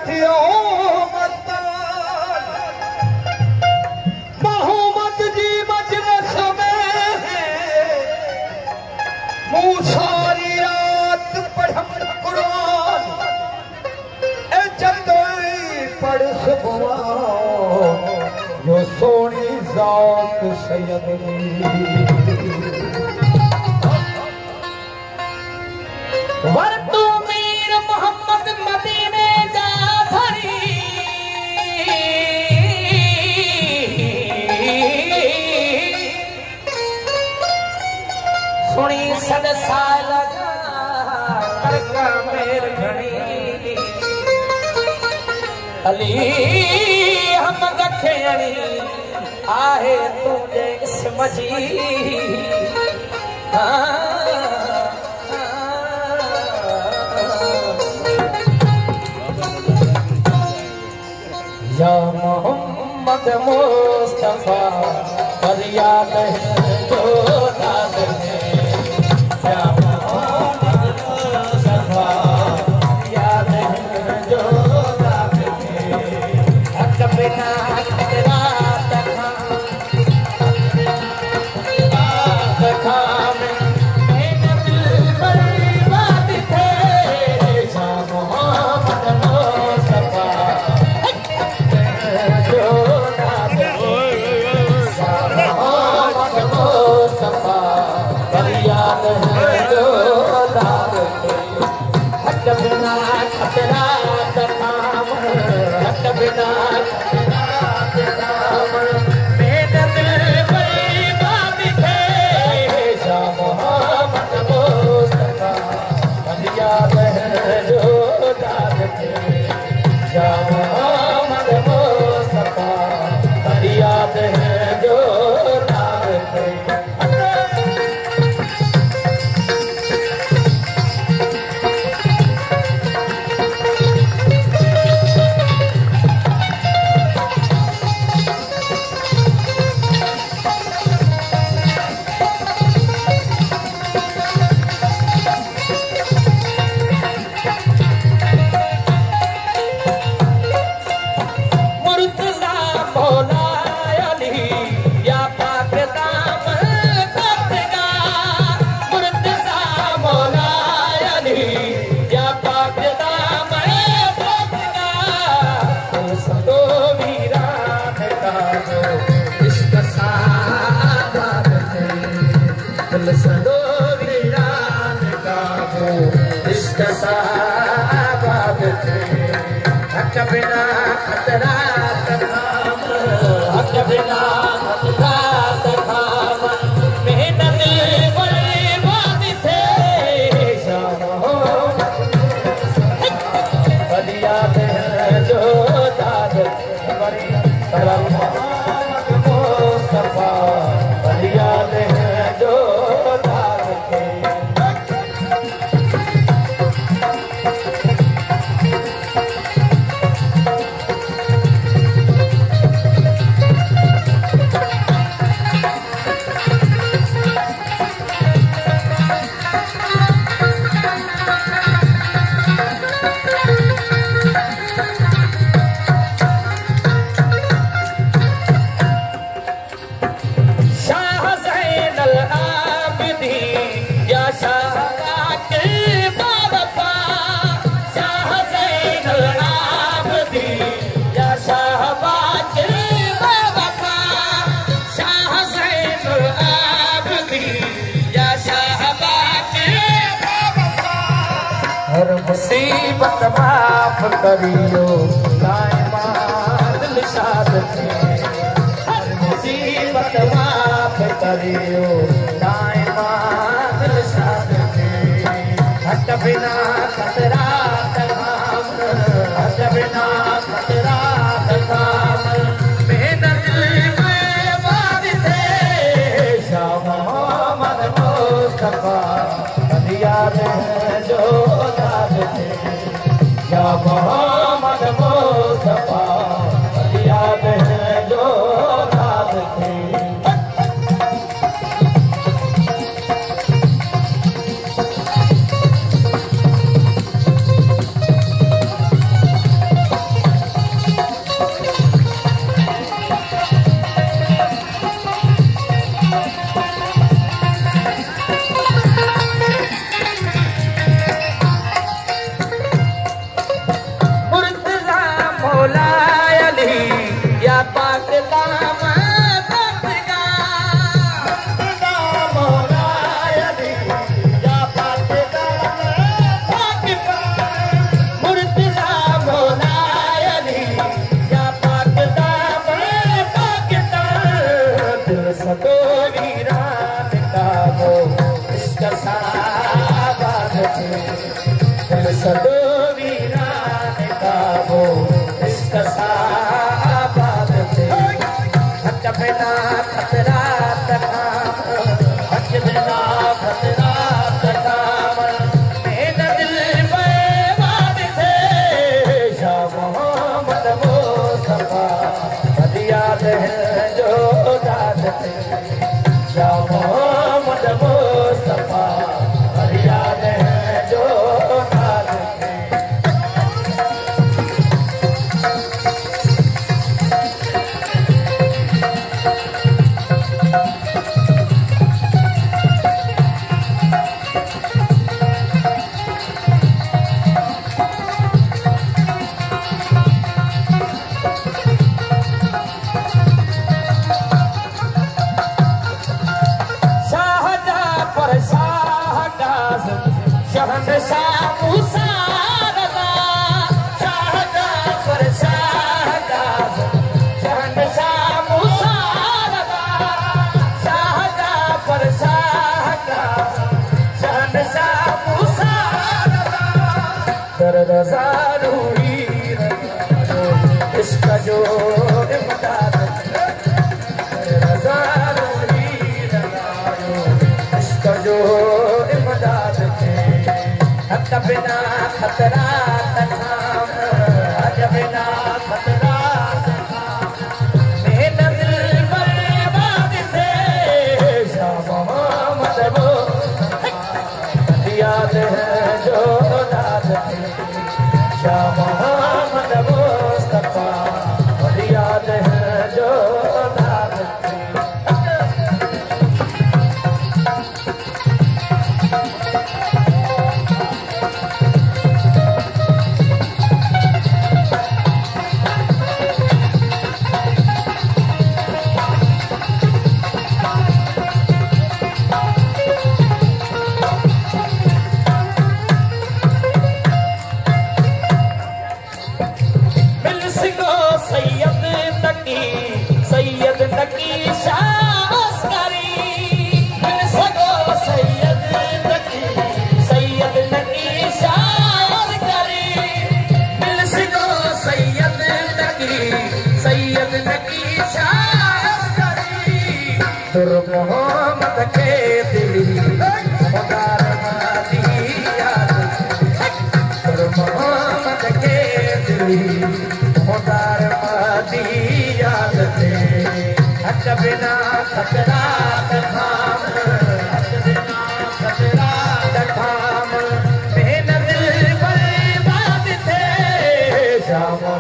थियो मोहम्मद जी मजलिस में मूं सारी रात पढ़म कुरान ए जतोई पढ़ सुबह जो सोनी जात सैयद वर तू मीर मोहम्मद मदीने जा भरी सुनी सद साल करका मेर घणी अली हम गखेणी आहे तुझे इसम जी या मोहम्मद मुस्तफा फरियाद है जो नाद है या मोहम्मद मुस्तफा फरियाद है जो नाद है हक बिना तेरा हक बिना खतरा तखाम हक बिना खतरा तखाम मेहनत बड़ी बात थे फरियाद है जो दाद बड़ी मोहम्मद मुस्तफा फरियाद है जो दाद थे मुसीबत माफ करियो दिल शाद थे हर मुसीबत माफ करियो दिल शाद थे हट बिना खतरा तमाम हट बिना खतरा तमाम मेहनत में बाद थे शाह मोहम्मद मुस्तफा फरियाद है जो या मोहम्मद मुस्तफा फरियाद है जो नाद थे दिल सदो वीरान काबो इश्क साबाद थे हक बिना खतरा तकाम हक बिना खतरा तकाम मेरा दिल बर्बाद थे शाह मोहम्मद मुस्तफा याद है जो दाद थे शाह मोहम्मद मुस्तफा याद है जो दाद थे शहंशाह मूसा रज़ा शाहजहां पर शाहगाज़ शहंशाह मूसा रज़ा शाहजहां पर शाहगाज़ शहंशाह मूसा रज़ा दर रज़ा रूही इश्क जो इमदाद रज़ा रूही इश्क जो इमदाद हक बिना खतरा तकाम हक बिना खतरा तकाम मेरा दिल बर्बाद थे शाह मोहम्मद मुस्तफा याद है जो दाद थे शाह मोहम्मद मुस्तफा याद है जो दाद थे सैयद नकी शाह अस्करी मिल सको सैयद नकी शाह अस्करी मिल सको सैयद नकी शाह अस्करी तुर मोहम्मद के दिल मुदार मादी याद तुर मोहम्मद के दिल मुदार मादी याद थे हक बिना खतरा तकाम हक बिना खतरा तकाम मेरा दिल बर्बाद थे शाह